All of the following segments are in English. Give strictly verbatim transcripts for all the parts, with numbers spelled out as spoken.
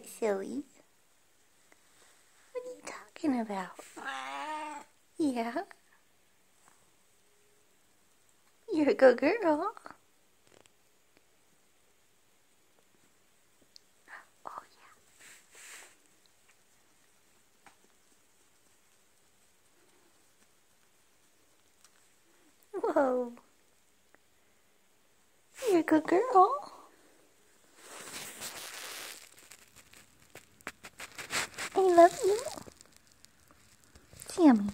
What, silly? What are you talking about? Yeah? You're a good girl. Oh, yeah. Whoa. You're a good girl. I love you. Sammy.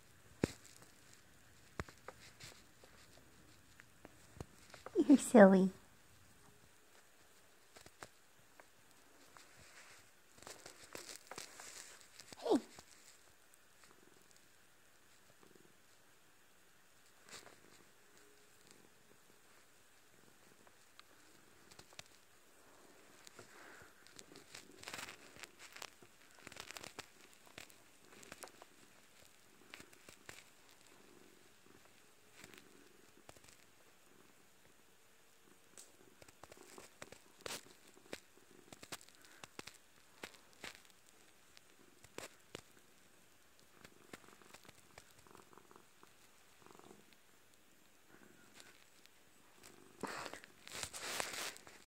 You're silly.